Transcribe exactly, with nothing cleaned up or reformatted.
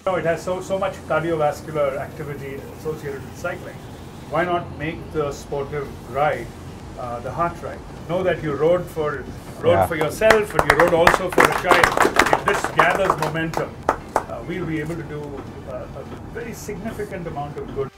No, it has so so much cardiovascular activity associated with cycling. Why not make the sportive ride uh, the heart ride? Know that you rode for rode Yeah. for yourself, but you rode also for a child. If this gathers momentum, uh, we'll be able to do uh, a very significant amount of good.